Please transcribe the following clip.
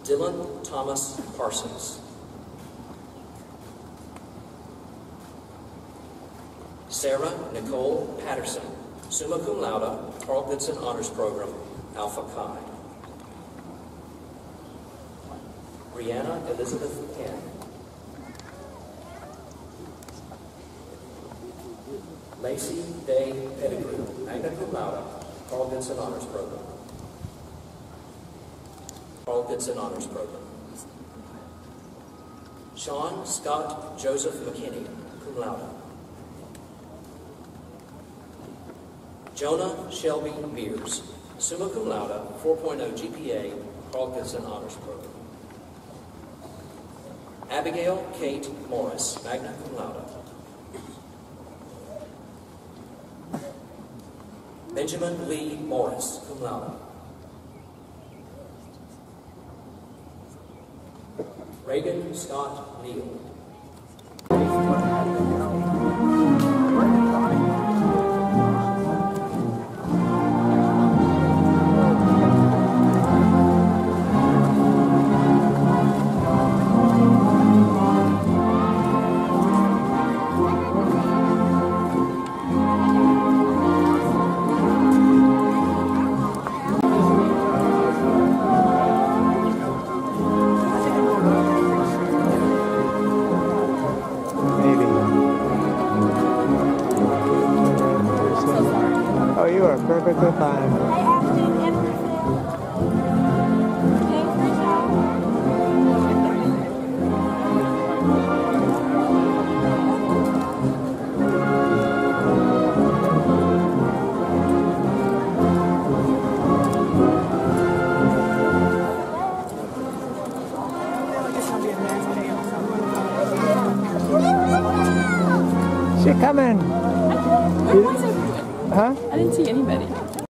Dylan Thomas Parsons. Sarah Nicole Patterson, summa cum laude, Carl Goodson Honors Program, Alpha Chi. Brianna Elizabeth Penn. Lacey Day Pettigrew, magna cum laude, Carl Goodson Honors Program. Carl Goodson Honors Program. Sean Scott Joseph McKinney, cum laude. Jonah Shelby Mears, summa cum laude, 4.0 GPA, Carl Goodson Honors Program. Abigail Kate Morris, magna cum laude. Benjamin Lee Morris, cum laude. Reagan Scott Neal. Oh, you are perfectly fine. She coming. Where was it? Huh? I didn't see anybody.